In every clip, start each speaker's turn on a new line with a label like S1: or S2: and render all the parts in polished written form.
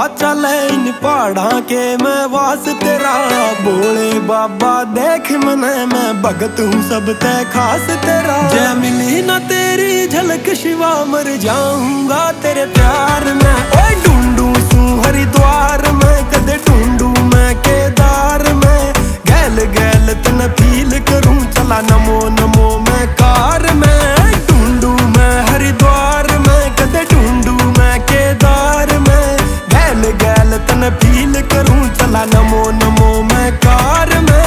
S1: चले इन पहाड़ा के मैं वास तेरा। बोले बाबा देख मने मैं भगत हूँ सब ते खास तेरा। जय मिली ना तेरी झलक शिवा मर जाऊंगा तेरे प्यार में। ओए ढूंढू सू हरिद्वार में कदे ढूंढू मैं केदार में। गैल गैल तन फील करूं चला नमो नमो मैं कार में। ढूंढू मैं हरिद्वार में कदे ढूंढू मैं केदार में। गैल गैल तन फील करूं चला नमो नमो मैं कार में।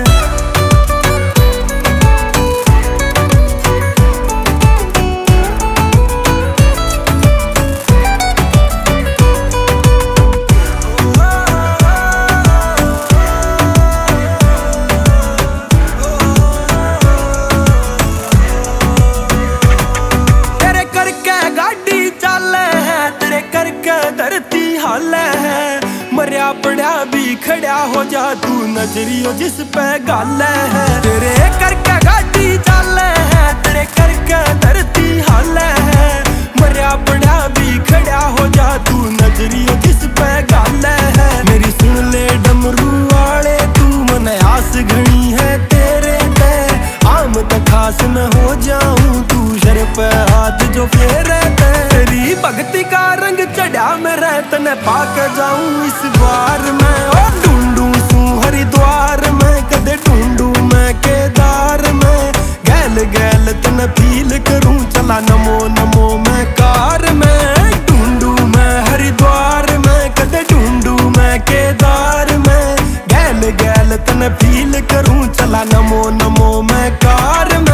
S1: मरिया पड़ा भी खड़ा हो जा तू नजरियो जिस पे गाल है। तेरे करके गाड़ी चाले है तेरे करके धरती हाल है। मरिया पड़ा भी खड़ा हो जा तू नजरियो जिस पे गाल है। मेरी सुन ले डमरू वाले तू मन आस घनी है तेरे पे। आम तो खास न हो जाऊं तू शर पे हाथ जो फेरे तेरी भक्ति का रंग चढ़ा मेरे तने पाक जाऊं इस बार मैं। और ढूंढू सू हरिद्वार में कदे ढूंढू मैं केदार में। गैल गैल तने फील करूं चला नमो नमो मैं कार में। ढूंढू मैं हरिद्वार में कदे ढूंढू मैं केदार में। गैल गैल तने फील करूं चला नमो नमो मैं कार में।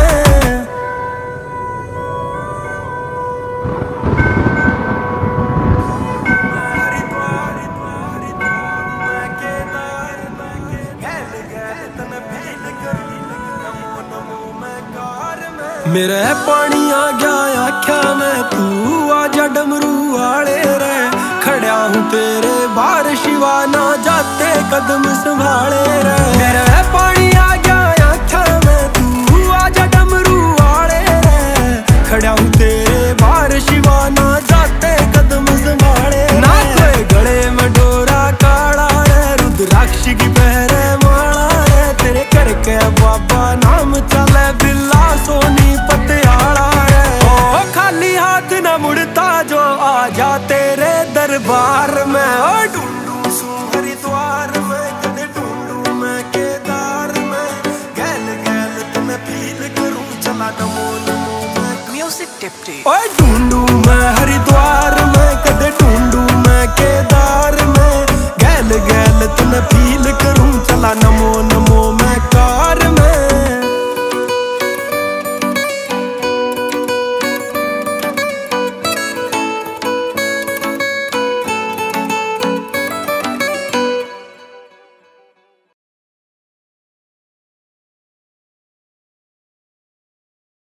S1: मेरे पानी आ गया आख्या मैं तू आजा डमरू वाले रे। खड़ा हूँ तेरे बार शिवा ना जाते कदम संभाले रे। मेरे पानी आ गया आख्या मैं तू आजा डमरू वाले रे। खड़ा हूँ तेरे बार शिवा ना जाते कदम संभाले ना। कोई गले में डोरा काड़ा रे रुद्राक्ष की पहरे माला रे। तेरे करके बाबा नाम चले बिल्ला सोनी पतियाला रे। ओ खाली हाथ न मुड़ता जो आजा तेरे दरबार में। ओ ढूंढू सू हरिद्वार में कदे ढूंढू मैं केदार में। गैल गैल तने फील करूं चला नमो नमो मैं म्यूजिक टिप्टी। ओ ढूंढू मैं हरिद्वार में कदे ढूंढू मैं केदार में। गैल गैल तने फील करूं चला नमो नमो